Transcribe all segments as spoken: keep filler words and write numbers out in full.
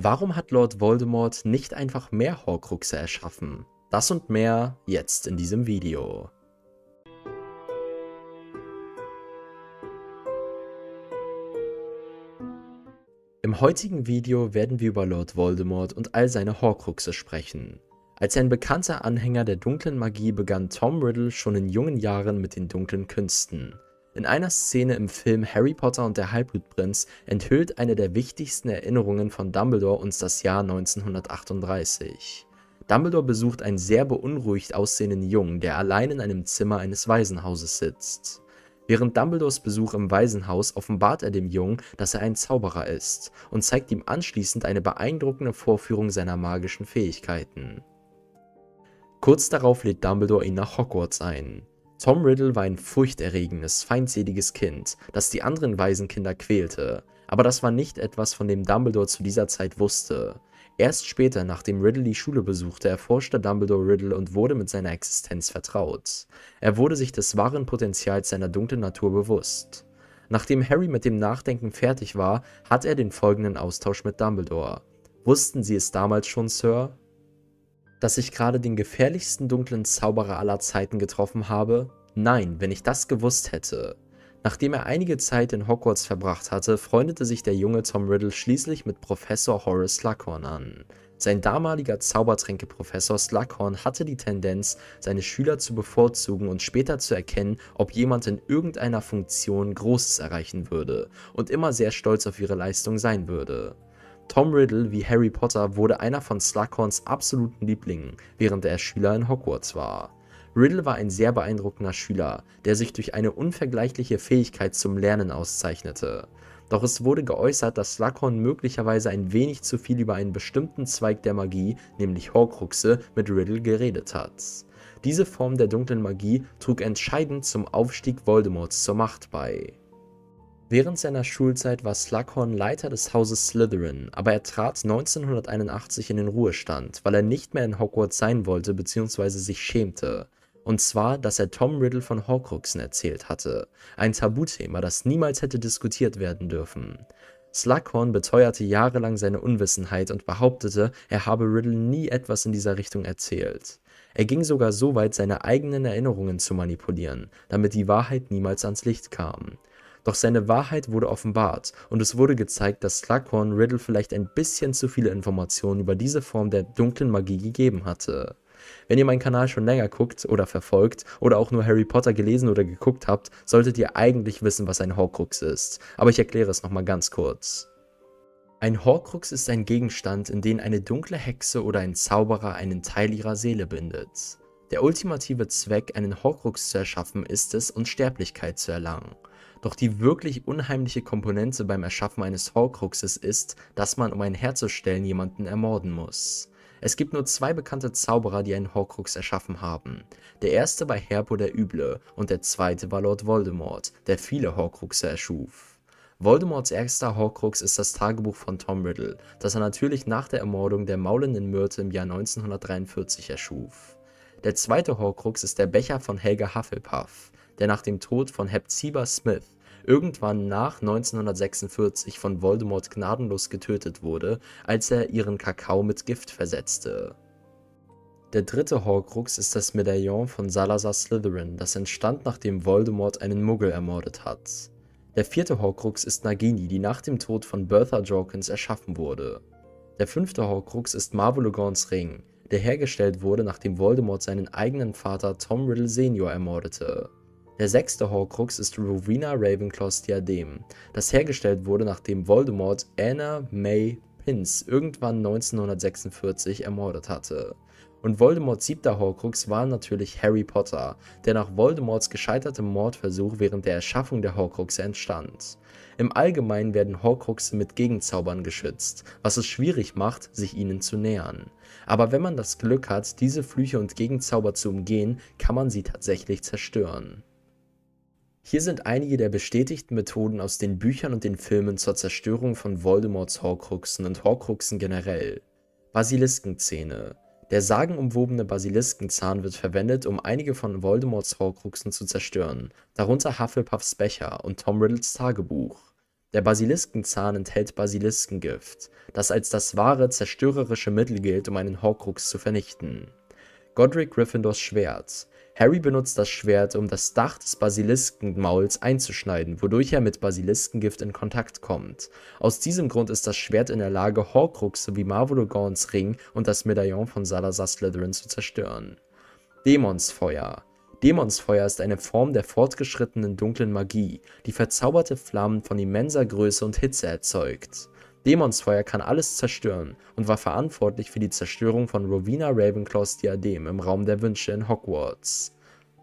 Warum hat Lord Voldemort nicht einfach mehr Horcruxe erschaffen? Das und mehr jetzt in diesem Video. Im heutigen Video werden wir über Lord Voldemort und all seine Horcruxe sprechen. Als ein bekannter Anhänger der dunklen Magie begann Tom Riddle schon in jungen Jahren mit den dunklen Künsten. In einer Szene im Film Harry Potter und der Halbblutprinz enthüllt eine der wichtigsten Erinnerungen von Dumbledore uns das Jahr neunzehnhundertachtunddreißig. Dumbledore besucht einen sehr beunruhigt aussehenden Jungen, der allein in einem Zimmer eines Waisenhauses sitzt. Während Dumbledores Besuch im Waisenhaus offenbart er dem Jungen, dass er ein Zauberer ist und zeigt ihm anschließend eine beeindruckende Vorführung seiner magischen Fähigkeiten. Kurz darauf lädt Dumbledore ihn nach Hogwarts ein. Tom Riddle war ein furchterregendes, feindseliges Kind, das die anderen Waisenkinder quälte, aber das war nicht etwas, von dem Dumbledore zu dieser Zeit wusste. Erst später, nachdem Riddle die Schule besuchte, erforschte Dumbledore Riddle und wurde mit seiner Existenz vertraut. Er wurde sich des wahren Potenzials seiner dunklen Natur bewusst. Nachdem Harry mit dem Nachdenken fertig war, hat er den folgenden Austausch mit Dumbledore. Wussten Sie es damals schon, Sir? Dass ich gerade den gefährlichsten dunklen Zauberer aller Zeiten getroffen habe? Nein, wenn ich das gewusst hätte. Nachdem er einige Zeit in Hogwarts verbracht hatte, freundete sich der junge Tom Riddle schließlich mit Professor Horace Slughorn an. Sein damaliger Zaubertränkeprofessor Slughorn hatte die Tendenz, seine Schüler zu bevorzugen und später zu erkennen, ob jemand in irgendeiner Funktion Großes erreichen würde und immer sehr stolz auf ihre Leistung sein würde. Tom Riddle, wie Harry Potter, wurde einer von Slughorns absoluten Lieblingen, während er Schüler in Hogwarts war. Riddle war ein sehr beeindruckender Schüler, der sich durch eine unvergleichliche Fähigkeit zum Lernen auszeichnete. Doch es wurde geäußert, dass Slughorn möglicherweise ein wenig zu viel über einen bestimmten Zweig der Magie, nämlich Horcruxe, mit Riddle geredet hat. Diese Form der dunklen Magie trug entscheidend zum Aufstieg Voldemorts zur Macht bei. Während seiner Schulzeit war Slughorn Leiter des Hauses Slytherin, aber er trat neunzehnhunderteinundachtzig in den Ruhestand, weil er nicht mehr in Hogwarts sein wollte bzw. sich schämte. Und zwar, dass er Tom Riddle von Horcruxen erzählt hatte, ein Tabuthema, das niemals hätte diskutiert werden dürfen. Slughorn beteuerte jahrelang seine Unwissenheit und behauptete, er habe Riddle nie etwas in dieser Richtung erzählt. Er ging sogar so weit, seine eigenen Erinnerungen zu manipulieren, damit die Wahrheit niemals ans Licht kam. Doch seine Wahrheit wurde offenbart und es wurde gezeigt, dass Slughorn Riddle vielleicht ein bisschen zu viele Informationen über diese Form der dunklen Magie gegeben hatte. Wenn ihr meinen Kanal schon länger guckt oder verfolgt oder auch nur Harry Potter gelesen oder geguckt habt, solltet ihr eigentlich wissen, was ein Horcrux ist, aber ich erkläre es nochmal ganz kurz. Ein Horcrux ist ein Gegenstand, in den eine dunkle Hexe oder ein Zauberer einen Teil ihrer Seele bindet. Der ultimative Zweck, einen Horcrux zu erschaffen, ist es, Unsterblichkeit zu erlangen. Doch die wirklich unheimliche Komponente beim Erschaffen eines Horcruxes ist, dass man, um einen herzustellen, jemanden ermorden muss. Es gibt nur zwei bekannte Zauberer, die einen Horcrux erschaffen haben. Der erste war Herpo der Üble und der zweite war Lord Voldemort, der viele Horcruxe erschuf. Voldemorts erster Horcrux ist das Tagebuch von Tom Riddle, das er natürlich nach der Ermordung der maulenden Myrte im Jahr neunzehnhundertdreiundvierzig erschuf. Der zweite Horcrux ist der Becher von Helga Hufflepuff, der nach dem Tod von Hepzibah Smith irgendwann nach neunzehnhundertsechsundvierzig von Voldemort gnadenlos getötet wurde, als er ihren Kakao mit Gift versetzte. Der dritte Horcrux ist das Medaillon von Salazar Slytherin, das entstand, nachdem Voldemort einen Muggel ermordet hat. Der vierte Horcrux ist Nagini, die nach dem Tod von Bertha Jorkins erschaffen wurde. Der fünfte Horcrux ist Mavulogons Ring, der hergestellt wurde, nachdem Voldemort seinen eigenen Vater Tom Riddle Senior ermordete. Der sechste Horcrux ist Rowena Ravenclaws Diadem, das hergestellt wurde, nachdem Voldemort Anna May Pince irgendwann neunzehnhundertsechsundvierzig ermordet hatte. Und Voldemorts siebter Horcrux war natürlich Harry Potter, der nach Voldemorts gescheitertem Mordversuch während der Erschaffung der Horcruxe entstand. Im Allgemeinen werden Horcruxe mit Gegenzaubern geschützt, was es schwierig macht, sich ihnen zu nähern. Aber wenn man das Glück hat, diese Flüche und Gegenzauber zu umgehen, kann man sie tatsächlich zerstören. Hier sind einige der bestätigten Methoden aus den Büchern und den Filmen zur Zerstörung von Voldemorts Horcruxen und Horcruxen generell. Basiliskenzähne. Der sagenumwobene Basiliskenzahn wird verwendet, um einige von Voldemorts Horcruxen zu zerstören, darunter Hufflepuffs Becher und Tom Riddles Tagebuch. Der Basiliskenzahn enthält Basiliskengift, das als das wahre zerstörerische Mittel gilt, um einen Horcrux zu vernichten. Godric Gryffindors Schwert. Harry benutzt das Schwert, um das Dach des Basiliskenmauls einzuschneiden, wodurch er mit Basiliskengift in Kontakt kommt. Aus diesem Grund ist das Schwert in der Lage, Horcruxe wie Marvolo Gaunt's Ring und das Medaillon von Salazar Slytherin zu zerstören. Dämonsfeuer. Dämonsfeuer ist eine Form der fortgeschrittenen dunklen Magie, die verzauberte Flammen von immenser Größe und Hitze erzeugt. Dämonsfeuer kann alles zerstören und war verantwortlich für die Zerstörung von Rowena Ravenclaws Diadem im Raum der Wünsche in Hogwarts.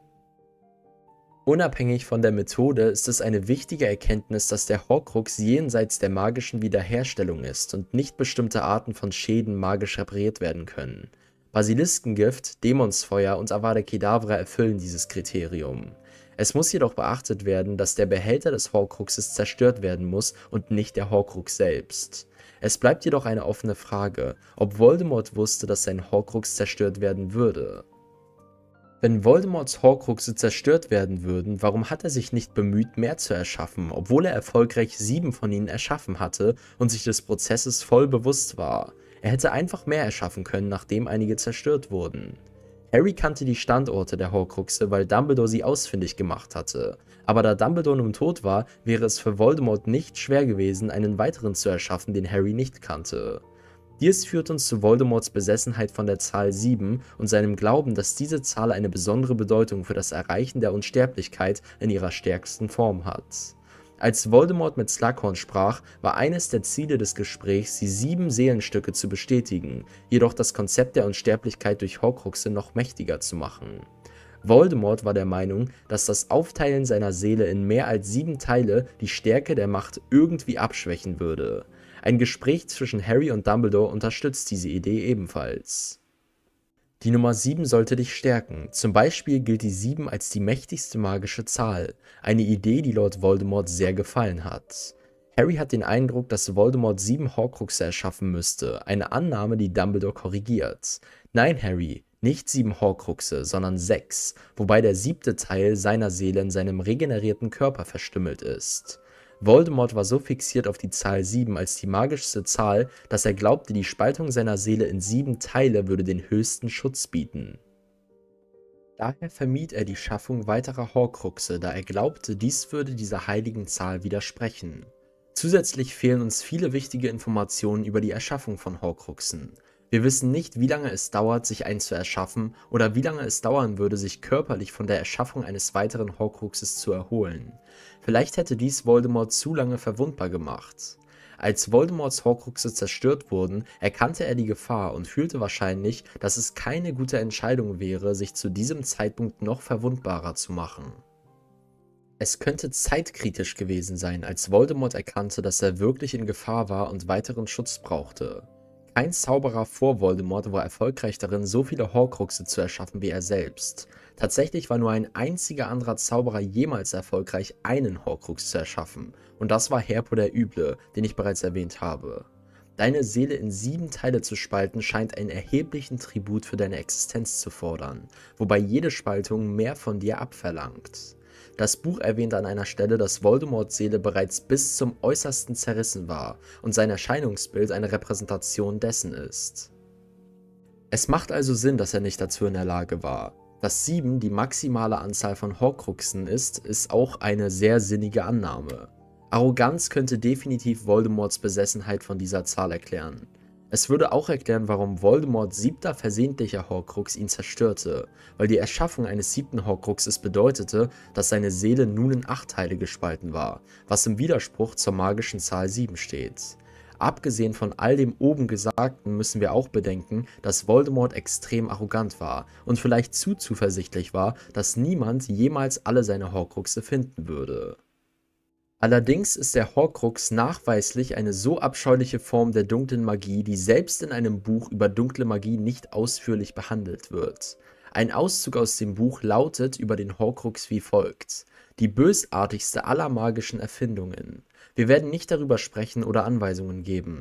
Unabhängig von der Methode ist es eine wichtige Erkenntnis, dass der Horcrux jenseits der magischen Wiederherstellung ist und nicht bestimmte Arten von Schäden magisch repariert werden können. Basiliskengift, Dämonsfeuer und Avada Kedavra erfüllen dieses Kriterium. Es muss jedoch beachtet werden, dass der Behälter des Horcruxes zerstört werden muss und nicht der Horcrux selbst. Es bleibt jedoch eine offene Frage, ob Voldemort wusste, dass sein Horcrux zerstört werden würde. Wenn Voldemorts Horcruxe zerstört werden würden, warum hat er sich nicht bemüht, mehr zu erschaffen, obwohl er erfolgreich sieben von ihnen erschaffen hatte und sich des Prozesses voll bewusst war? Er hätte einfach mehr erschaffen können, nachdem einige zerstört wurden. Harry kannte die Standorte der Horcruxe, weil Dumbledore sie ausfindig gemacht hatte. Aber da Dumbledore nun tot war, wäre es für Voldemort nicht schwer gewesen, einen weiteren zu erschaffen, den Harry nicht kannte. Dies führt uns zu Voldemorts Besessenheit von der Zahl sieben und seinem Glauben, dass diese Zahl eine besondere Bedeutung für das Erreichen der Unsterblichkeit in ihrer stärksten Form hat. Als Voldemort mit Slughorn sprach, war eines der Ziele des Gesprächs, die sieben Seelenstücke zu bestätigen, jedoch das Konzept der Unsterblichkeit durch Horcruxe noch mächtiger zu machen. Voldemort war der Meinung, dass das Aufteilen seiner Seele in mehr als sieben Teile die Stärke der Macht irgendwie abschwächen würde. Ein Gespräch zwischen Harry und Dumbledore unterstützt diese Idee ebenfalls. Die Nummer sieben sollte dich stärken, zum Beispiel gilt die sieben als die mächtigste magische Zahl, eine Idee, die Lord Voldemort sehr gefallen hat. Harry hat den Eindruck, dass Voldemort sieben Horcruxe erschaffen müsste, eine Annahme, die Dumbledore korrigiert. Nein, Harry, nicht sieben Horcruxe, sondern sechs, wobei der siebte Teil seiner Seele in seinem regenerierten Körper verstümmelt ist. Voldemort war so fixiert auf die Zahl sieben als die magischste Zahl, dass er glaubte, die Spaltung seiner Seele in sieben Teile würde den höchsten Schutz bieten. Daher vermied er die Schaffung weiterer Horcruxe, da er glaubte, dies würde dieser heiligen Zahl widersprechen. Zusätzlich fehlen uns viele wichtige Informationen über die Erschaffung von Horcruxen. Wir wissen nicht, wie lange es dauert, sich einen zu erschaffen, oder wie lange es dauern würde, sich körperlich von der Erschaffung eines weiteren Horcruxes zu erholen. Vielleicht hätte dies Voldemort zu lange verwundbar gemacht. Als Voldemorts Horcruxe zerstört wurden, erkannte er die Gefahr und fühlte wahrscheinlich, dass es keine gute Entscheidung wäre, sich zu diesem Zeitpunkt noch verwundbarer zu machen. Es könnte zeitkritisch gewesen sein, als Voldemort erkannte, dass er wirklich in Gefahr war und weiteren Schutz brauchte. Kein Zauberer vor Voldemort war erfolgreich darin, so viele Horcruxe zu erschaffen wie er selbst. Tatsächlich war nur ein einziger anderer Zauberer jemals erfolgreich, einen Horcrux zu erschaffen, und das war Herpo der Üble, den ich bereits erwähnt habe. Deine Seele in sieben Teile zu spalten, scheint einen erheblichen Tribut für deine Existenz zu fordern, wobei jede Spaltung mehr von dir abverlangt. Das Buch erwähnt an einer Stelle, dass Voldemorts Seele bereits bis zum Äußersten zerrissen war und sein Erscheinungsbild eine Repräsentation dessen ist. Es macht also Sinn, dass er nicht dazu in der Lage war. Dass sieben die maximale Anzahl von Horcruxen ist, ist auch eine sehr sinnige Annahme. Arroganz könnte definitiv Voldemorts Besessenheit von dieser Zahl erklären. Es würde auch erklären, warum Voldemorts siebter versehentlicher Horcrux ihn zerstörte, weil die Erschaffung eines siebten Horcruxes bedeutete, dass seine Seele nun in acht Teile gespalten war, was im Widerspruch zur magischen Zahl sieben steht. Abgesehen von all dem oben Gesagten müssen wir auch bedenken, dass Voldemort extrem arrogant war und vielleicht zu zuversichtlich war, dass niemand jemals alle seine Horcruxe finden würde. Allerdings ist der Horcrux nachweislich eine so abscheuliche Form der dunklen Magie, die selbst in einem Buch über dunkle Magie nicht ausführlich behandelt wird. Ein Auszug aus dem Buch lautet über den Horcrux wie folgt: Die bösartigste aller magischen Erfindungen. Wir werden nicht darüber sprechen oder Anweisungen geben.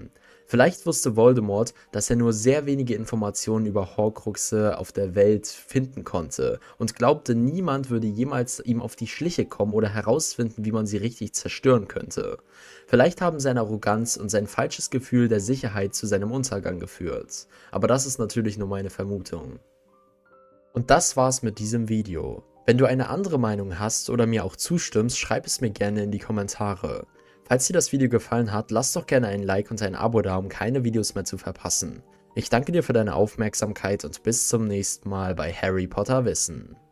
Vielleicht wusste Voldemort, dass er nur sehr wenige Informationen über Horcruxe auf der Welt finden konnte und glaubte, niemand würde jemals ihm auf die Schliche kommen oder herausfinden, wie man sie richtig zerstören könnte. Vielleicht haben seine Arroganz und sein falsches Gefühl der Sicherheit zu seinem Untergang geführt. Aber das ist natürlich nur meine Vermutung. Und das war's mit diesem Video. Wenn du eine andere Meinung hast oder mir auch zustimmst, schreib es mir gerne in die Kommentare. Falls dir das Video gefallen hat, lass doch gerne ein Like und ein Abo da, um keine Videos mehr zu verpassen. Ich danke dir für deine Aufmerksamkeit und bis zum nächsten Mal bei Harry Potter Wissen.